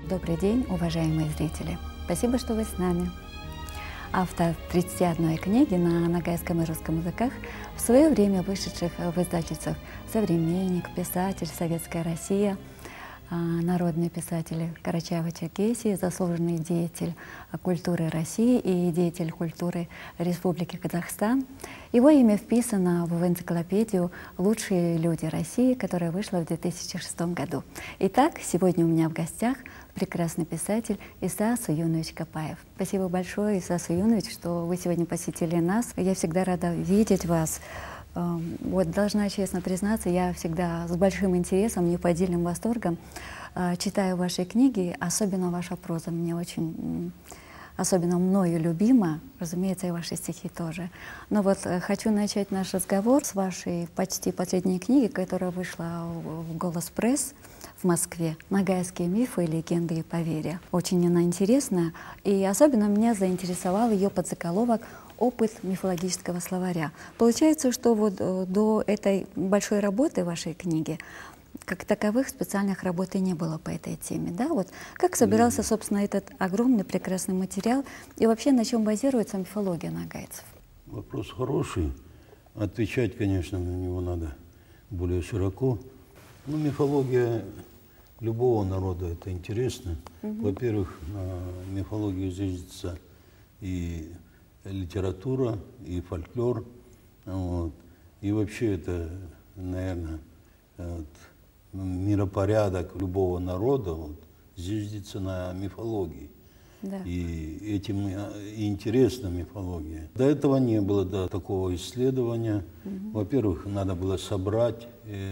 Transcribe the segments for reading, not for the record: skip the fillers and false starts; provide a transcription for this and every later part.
Добрый день, уважаемые зрители! Спасибо, что вы с нами. Автор 31 книги на ногайском и русском языках, в свое время вышедших в издательствах «Современник», «Писатель», «Советская Россия», народный писатель Карачаево-Черкесии, заслуженный деятель культуры России и деятель культуры Республики Казахстан. Его имя вписано в энциклопедию «Лучшие люди России», которая вышла в 2006 году. Итак, сегодня у меня в гостях прекрасный писатель Иса Суюнович Капаев. Спасибо большое, Иса Суюнович, что вы сегодня посетили нас. Я всегда рада видеть вас. Вот должна честно признаться, я всегда с большим интересом, неподдельным восторгом читаю ваши книги, особенно ваша проза мне очень, особенно мною любима, разумеется, и ваши стихи тоже. Но вот хочу начать наш разговор с вашей почти последней книги, которая вышла в «Голос Пресс» в Москве, «Ногайские мифы, легенды и поверья». Очень она интересная, и особенно меня заинтересовал ее подзаголовок «Опыт мифологического словаря». Получается, что вот до этой большой работы вашей книги как таковых специальных работ и не было по этой теме, да? Вот как собирался, собственно, этот огромный прекрасный материал и вообще на чем базируется мифология ногайцев? Вопрос хороший. Отвечать, конечно, на него надо более широко. Ну, мифология любого народа — это интересно. Во-первых, на мифологию зиждется и литература, и фольклор. Вот. И вообще это, наверное, вот, миропорядок любого народа вот, зиждется на мифологии. Да. И этим и интересна мифология. До этого не было такого исследования. Во-первых, надо было собрать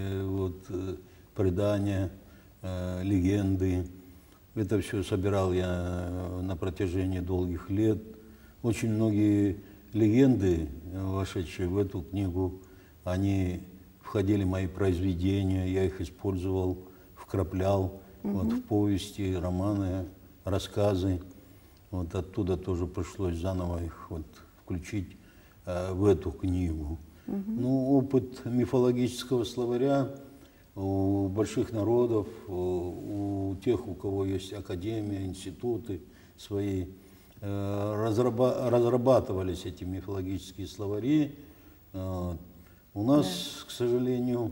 предания, легенды. Это все собирал я на протяжении долгих лет. Очень многие легенды, вошедшие в эту книгу, они входили в мои произведения, я их использовал, вкраплял вот, в повести, романы, рассказы. Вот оттуда тоже пришлось заново их вот, включить в эту книгу. Ну, опыт мифологического словаря у больших народов, у тех, у кого есть академия, институты свои, разрабатывались эти мифологические словари. У нас, к сожалению,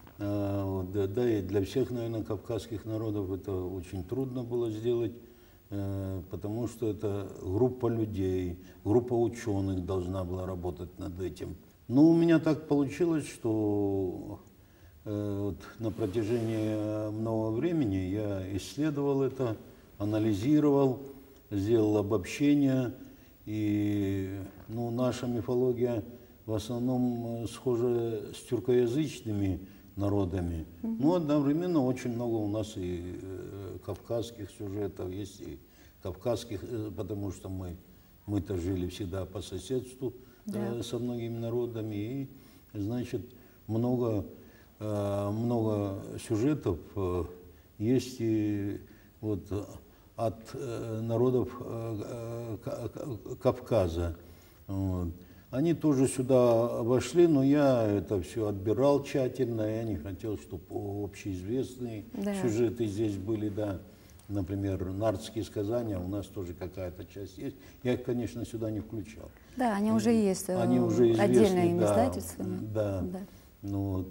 да и для всех, наверное, кавказских народов это очень трудно было сделать, потому что это группа людей, группа ученых должна была работать над этим. Но у меня так получилось, что вот на протяжении многого времени я исследовал это, анализировал, сделал обобщение, и ну, наша мифология в основном схожа с тюркоязычными народами. Но одновременно очень много у нас и кавказских сюжетов, есть и кавказских, потому что мы-то жили всегда по соседству со многими народами, и, значит, много сюжетов есть и вот от народов Кавказа. Вот. Они тоже сюда вошли, но я это все отбирал тщательно, я не хотел, чтобы общеизвестные сюжеты здесь были, да. Например, нардские сказания, у нас тоже какая-то часть есть. Я их, конечно, сюда не включал. Да, они уже есть, они уже известны, отдельными издательствами. Да. Ну, вот.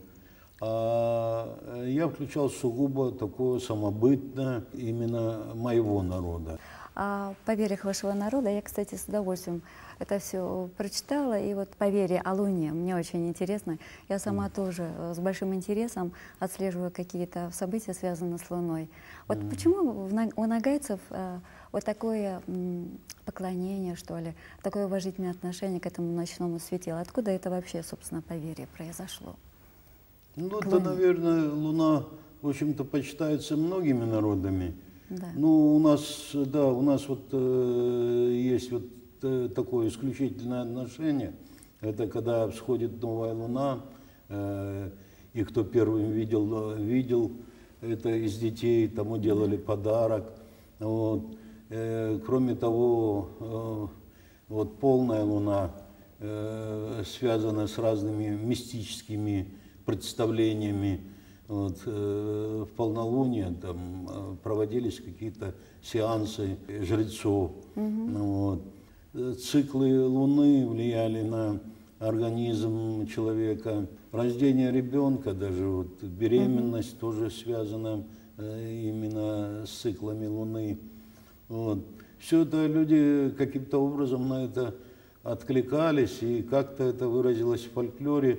А я включал сугубо такое самобытное именно моего народа. О поверьях вашего народа я, кстати, с удовольствием это все прочитала. И вот поверье о Луне мне очень интересно. Я сама тоже с большим интересом отслеживаю какие-то события, связанные с Луной. Вот почему у ногайцев вот такое поклонение, что ли, такое уважительное отношение к этому ночному светилу? Откуда это вообще, собственно, поверье произошло? Ну, это, наверное, Луна, в общем-то, почитается многими народами. Да. Ну, у нас вот есть вот такое исключительное отношение. Это когда всходит новая Луна, и кто первым видел это из детей, тому делали подарок. Вот. Кроме того, вот полная Луна связана с разными мистическими представлениями. Вот, в полнолуние там проводились какие-то сеансы жрецов. Вот. Циклы Луны влияли на организм человека. Рождение ребенка, даже вот беременность тоже связана именно с циклами Луны. Вот. Все это люди каким-то образом на это откликались, и как-то это выразилось в фольклоре,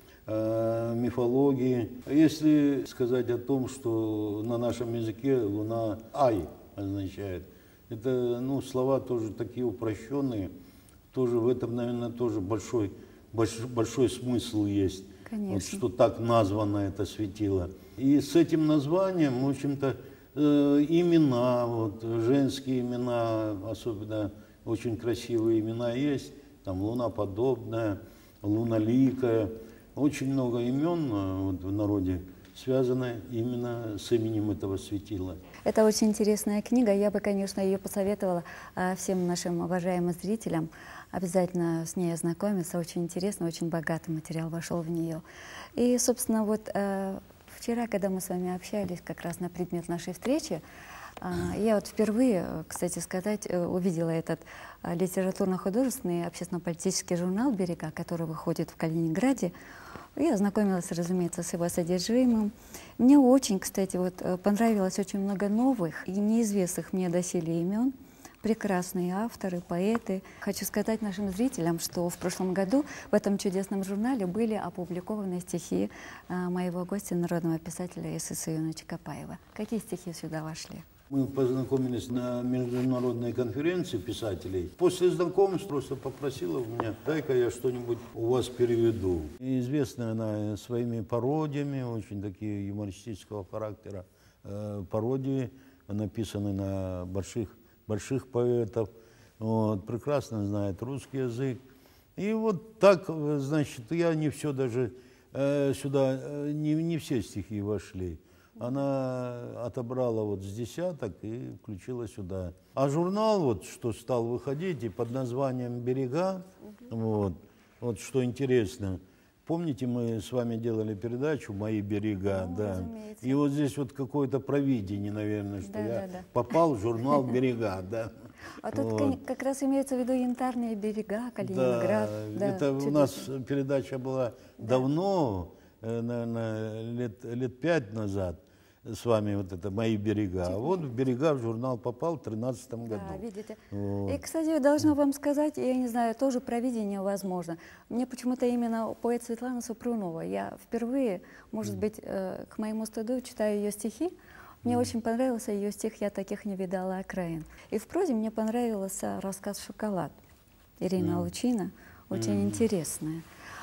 мифологии. Если сказать о том, что на нашем языке Луна «ай» означает, это слова тоже такие упрощенные, тоже в этом, наверное, тоже большой смысл есть. Конечно. Вот, что так названо это светило. И с этим названием, в общем-то, имена, вот, женские имена, особенно очень красивые имена есть, там луноподобная, луноликая, очень много имен вот, в народе связано именно с именем этого светила. Это очень интересная книга, я бы, конечно, ее посоветовала всем нашим уважаемым зрителям обязательно с ней ознакомиться, очень интересно, очень богатый материал вошел в нее. И, собственно, вот вчера, когда мы с вами общались как раз на предмет нашей встречи, я вот впервые, кстати сказать, увидела этот литературно-художественный общественно-политический журнал «Берега», который выходит в Калининграде. И ознакомилась, разумеется, с его содержимым. Мне очень, кстати, вот понравилось очень много новых и неизвестных мне доселе имен. Прекрасные авторы, поэты. Хочу сказать нашим зрителям, что в прошлом году в этом чудесном журнале были опубликованы стихи моего гостя, народного писателя Исысуюна Чикапаева. Какие стихи сюда вошли? Мы познакомились на международной конференции писателей. После знакомства просто попросила у меня, дай-ка я что-нибудь у вас переведу. И известна она своими пародиями, очень такие юмористического характера. Пародии написаны на больших поэтов. Вот, прекрасно знает русский язык. И вот так, значит, я не все даже сюда, не все стихи вошли. Она отобрала вот с десяток и включила сюда. А журнал, вот, что стал выходить, и под названием «Берега», вот что интересно, помните, мы с вами делали передачу «Мои берега», да? И вот здесь вот какое-то провидение, наверное, что я попал в журнал «Берега», да. А тут как раз имеется в виду янтарные берега, Калининград. Да, это у нас передача была давно, наверное, лет 5 назад. С вами вот это «Мои берега». А вот в «Берега» в журнал попал в 2013 году. Да, видите. Вот. И, кстати, должна вам сказать, я не знаю, тоже провидение возможно. Мне почему-то именно поэт Светлана Супрунова. Я впервые, может быть, к моему стыду читаю ее стихи. Мне очень понравился ее стих «Я таких не видала окраин». И в прозе мне понравился рассказ «Шоколад» Ирина Лучина. Очень интересная.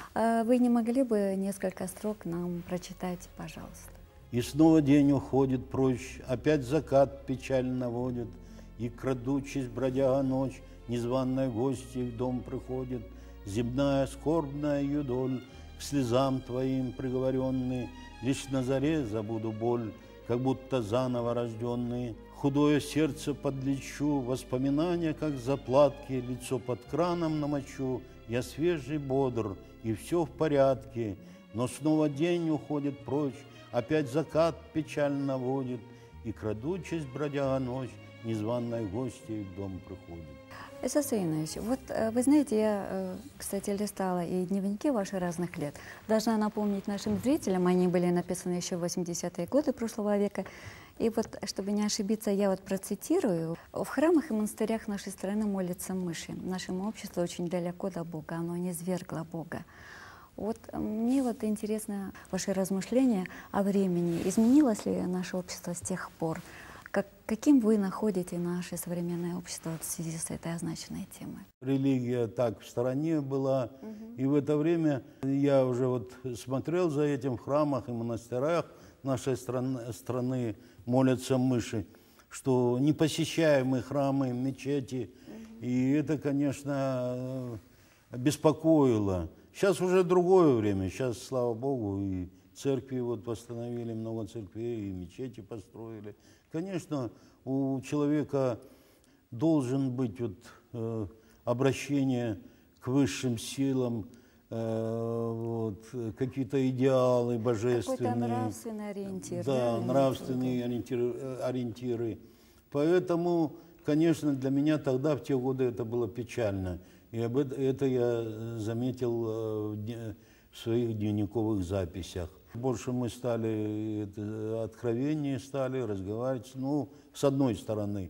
Вы не могли бы несколько строк нам прочитать, пожалуйста? И снова день уходит прочь, опять закат печаль наводит, и, крадучись, бродяга ночь, незваная гостья в дом приходит, земная скорбная юдоль, к слезам твоим приговоренный, лишь на заре забуду боль, как будто заново рожденный. Худое сердце подлечу, воспоминания, как заплатки, лицо под краном намочу, я свежий, бодр, и все в порядке, но снова день уходит прочь, опять закат печаль наводит, и, крадучись, бродяга ночь, незваной гостьей в дом приходит. Исайя Иванович, вот вы знаете, я, кстати, листала и дневники ваши разных лет. Должна напомнить нашим зрителям, они были написаны еще в 80-е годы прошлого века. И вот, чтобы не ошибиться, я вот процитирую. В храмах и монастырях нашей страны молятся мыши. Нашему обществу очень далеко до Бога, оно не звергло Бога. Вот мне вот интересно ваши размышления о времени. Изменилось ли наше общество с тех пор? Каким вы находите наше современное общество в связи с этой означенной темой? Религия так в стороне была. И в это время я уже вот смотрел за этим в храмах и монастырях нашей страны молятся мыши, что непосещаемые храмы, мечети. И это, конечно, беспокоило. Сейчас уже другое время. Сейчас, слава Богу, и церкви вот восстановили, много церквей, и мечети построили. Конечно, у человека должен быть вот, обращение к высшим силам, вот, какие-то идеалы божественные. Какой-то нравственный ориентир. Да, нравственные ориентиры. Поэтому, конечно, для меня тогда, в те годы, это было печально. И это я заметил в своих дневниковых записях. Больше мы стали, откровеннее стали разговаривать. Ну, с одной стороны,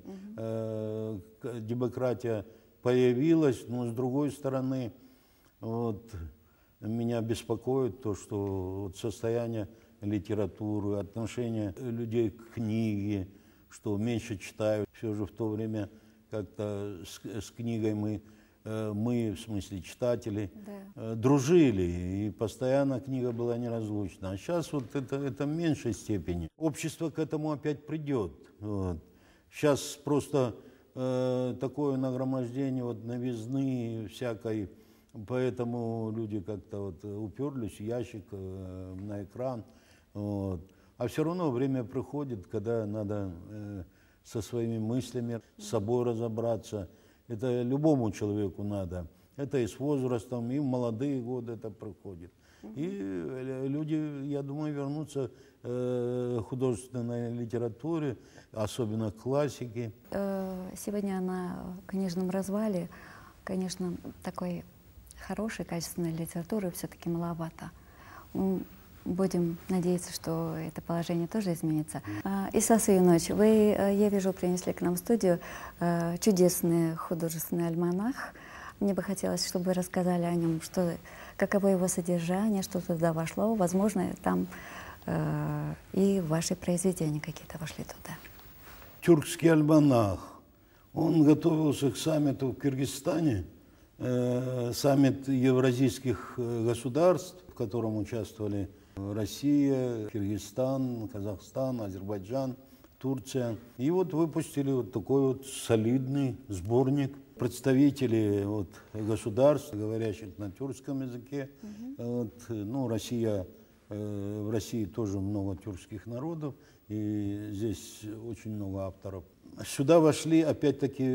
демократия появилась, но с другой стороны, вот, меня беспокоит то, что вот состояние литературы, отношение людей к книге, что меньше читают. Все же в то время как-то с книгой мы, в смысле читатели, дружили, и постоянно книга была неразлучна. А сейчас вот это в меньшей степени. Общество к этому опять придет. Вот. Сейчас просто такое нагромождение вот новизны всякой, поэтому люди как-то вот уперлись в ящик, на экран. Вот. А все равно время приходит, когда надо со своими мыслями, с собой разобраться. Это любому человеку надо. Это и с возрастом, и в молодые годы это проходит. И люди, я думаю, вернутся к художественной литературе, особенно к классике. Сегодня на книжном развале, конечно, такой хорошей, качественной литературы все-таки маловато. Будем надеяться, что это положение тоже изменится. Иса Сыйнович, вы, я вижу, принесли к нам в студию чудесный художественный альманах. Мне бы хотелось, чтобы вы рассказали о нем, каково его содержание, что туда вошло. Возможно, там и ваши произведения какие-то вошли туда. Тюркский альманах. Он готовился к саммиту в Кыргызстане, саммит евразийских государств, в котором участвовали Россия, Кыргызстан, Казахстан, Азербайджан, Турция. И вот выпустили вот такой вот солидный сборник представителей вот государств, говорящих на тюркском языке. Вот, ну, в России тоже много тюркских народов, и здесь очень много авторов. Сюда вошли, опять-таки,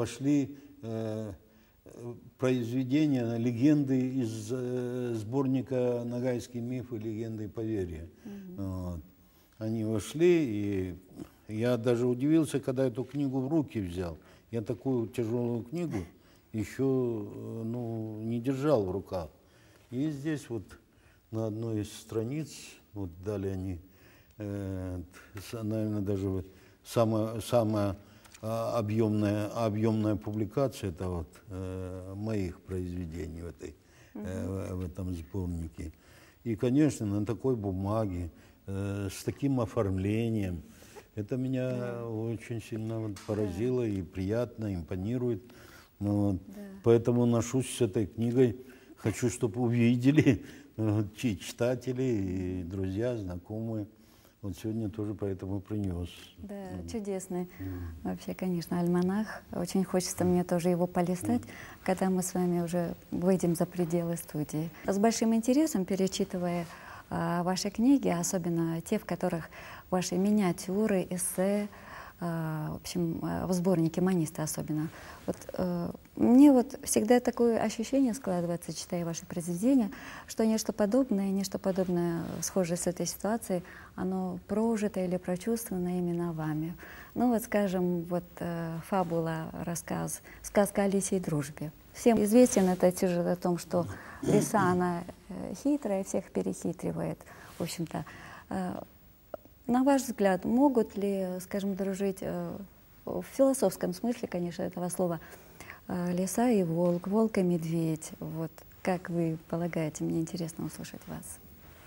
произведения, легенды из сборника «Ногайский миф и легенды и поверья». Вот. Они вошли, и я даже удивился, когда эту книгу в руки взял. Я такую тяжелую книгу еще не держал в руках. И здесь вот на одной из страниц, вот дали они, наверное, даже самая объемная публикация это вот моих произведений в этом сборнике. И, конечно, на такой бумаге, с таким оформлением, это меня очень сильно вот поразило и приятно, импонирует. Вот. Поэтому ношусь с этой книгой, хочу, чтобы увидели читатели, и друзья, знакомые. Вот сегодня тоже поэтому принес. Да, чудесный. Вообще, конечно, альманах. Очень хочется мне тоже его полистать, когда мы с вами уже выйдем за пределы студии. С большим интересом, перечитывая ваши книги, особенно те, в которых ваши миниатюры, эссе, в общем, в сборнике «Манисты» особенно. Вот, мне вот всегда такое ощущение складывается, читая ваши произведения, что нечто подобное, схожее с этой ситуацией, оно прожито или прочувствовано именно вами. Ну вот, скажем, вот фабула, рассказ, сказка о лисе и дружбе. Всем известен этот сюжет о том, что лиса, она хитрая, всех перехитривает, в общем-то. На ваш взгляд, могут ли, скажем, дружить в философском смысле, конечно, этого слова, лиса и волк, волк и медведь? Вот как вы полагаете? Мне интересно услышать вас.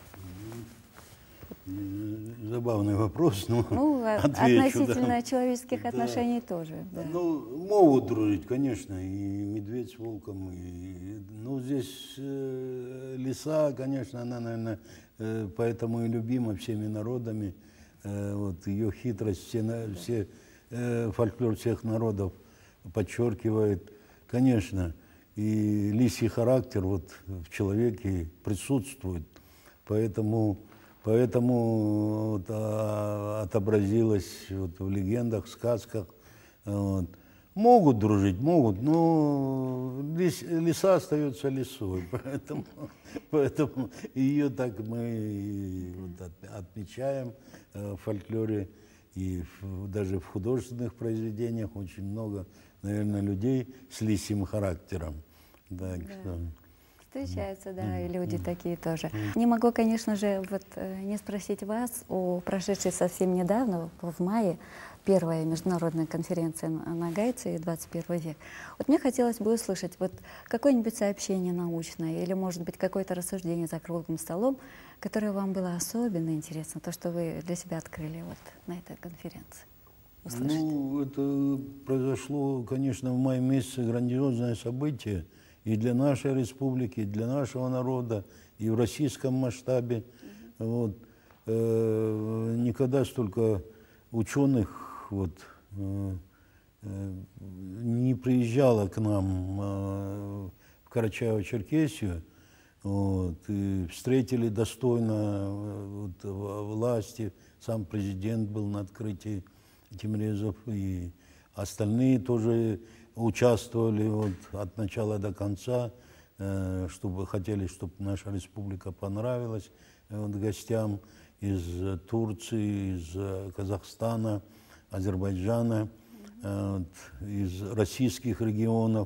Забавный вопрос, но отвечу, относительно человеческих отношений тоже. Да. Ну, могут дружить, конечно, и медведь с волком. Здесь лиса, конечно, она, наверное, поэтому и любима всеми народами. Вот ее хитрость, все фольклор всех народов подчеркивает, конечно, и лисий характер вот в человеке присутствует, поэтому вот, отобразилось вот в легендах, сказках. Вот. Могут дружить, могут, но лиса остается лисой, поэтому ее так мы вот отмечаем в фольклоре, и даже в художественных произведениях очень много, наверное, людей с лисьим характером. Так что... Встречаются, да, и люди такие тоже. Не могу, конечно же, вот не спросить вас о прошедшей совсем недавно, в мае, первая международная конференция Нагайцы 21 век. Вот мне хотелось бы услышать вот какое-нибудь сообщение научное или, может быть, какое-то рассуждение за круглым столом, которое вам было особенно интересно, то, что вы для себя открыли вот на этой конференции. Услышать. Ну, это произошло, конечно, в мае месяце грандиозное событие и для нашей республики, и для нашего народа, и в российском масштабе. Вот. Никогда столько ученых вот, не приезжало к нам в Карачаево-Черкесию, вот, и встретили достойно вот, власти. Сам президент был на открытии Тимирязев, и остальные тоже участвовали вот, от начала до конца, хотели, чтобы наша республика понравилась вот, гостям из Турции, из Казахстана, Азербайджана, вот, из российских регионов.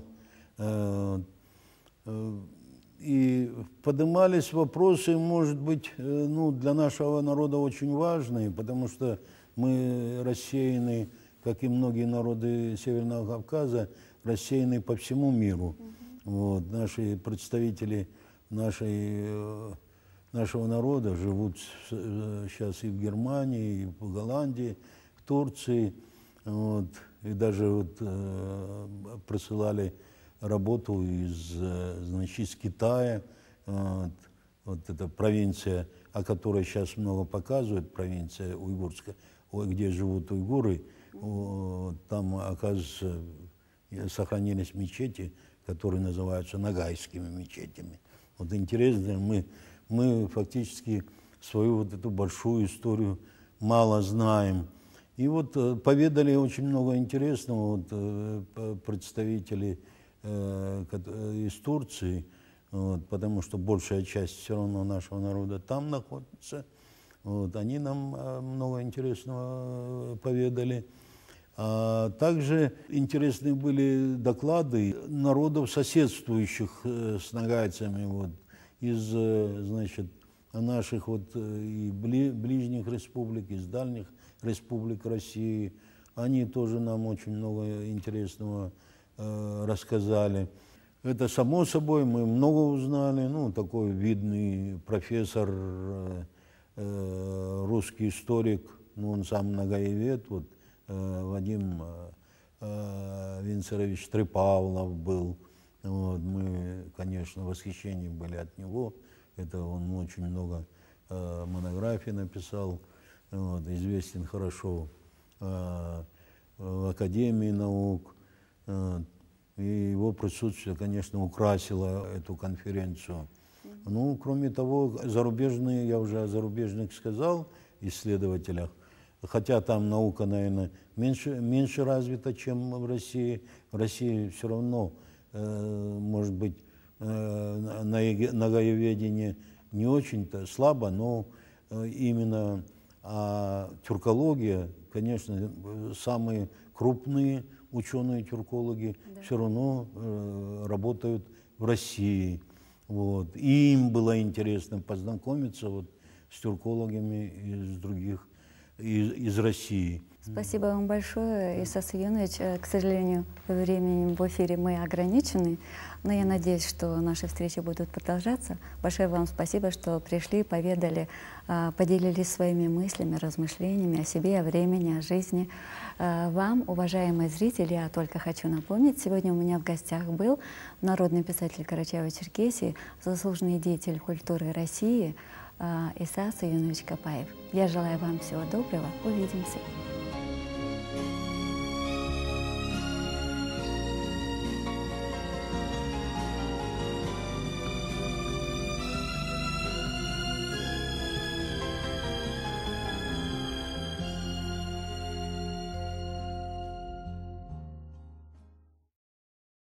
И поднимались вопросы, может быть, ну, для нашего народа очень важные, потому что мы рассеяны, как и многие народы Северного Кавказа, рассеяны по всему миру. Вот, наши представители нашего народа живут сейчас и в Германии, и в Голландии, в Турции, вот, и даже вот, присылали работу из Китая, вот эта провинция, о которой сейчас много показывают, провинция уйгурская, где живут уйгуры, там, оказывается, сохранились мечети, которые называются нагайскими мечетями. Вот интересно, мы фактически свою вот эту большую историю мало знаем. И вот поведали очень много интересного вот, представители из Турции, вот, потому что большая часть все равно нашего народа там находится. Вот, они нам много интересного поведали. А также интересны были доклады народов, соседствующих с нагайцами, вот, из, значит, наших вот и ближних республик, из дальних республик России. Они тоже нам очень много интересного рассказали. Это само собой, мы много узнали. Ну, такой видный профессор, русский историк, ну, он сам нагаевед, вот, Вадим Винцерович Трипавлов был. Вот, мы, конечно, в восхищении были от него. Это он очень много монографий написал, вот, известен хорошо в Академии наук. И его присутствие, конечно, украсило эту конференцию. Ну, кроме того, зарубежные, я уже о зарубежных сказал, исследователях, хотя там наука, наверное, меньше развита, чем в России. В России все равно, может быть, нагаеведение не очень-то слабо, но именно тюркология, конечно, самые крупные ученые-тюркологи все равно работают в России. Вот. И им было интересно познакомиться вот с тюркологами из других, из России. Спасибо вам большое, Исас Юнович. К сожалению, временем в эфире мы ограничены, но я надеюсь, что наши встречи будут продолжаться. Большое вам спасибо, что пришли, поведали, поделились своими мыслями, размышлениями о себе, о времени, о жизни. Вам, уважаемые зрители, я только хочу напомнить, сегодня у меня в гостях был народный писатель Карачаево-Черкесии, заслуженный деятель культуры России Исас Юнович Капаев. Я желаю вам всего доброго. Увидимся.